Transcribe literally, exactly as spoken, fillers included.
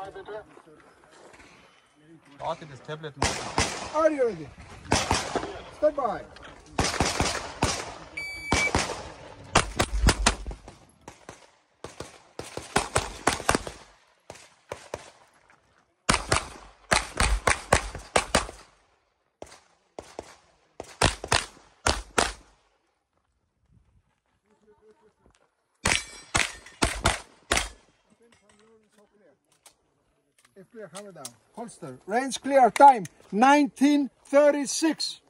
Warte, das Tablet noch. Are you ready? Stand by. If clear, hammer down. Holster. Range clear. Time nineteen thirty-six.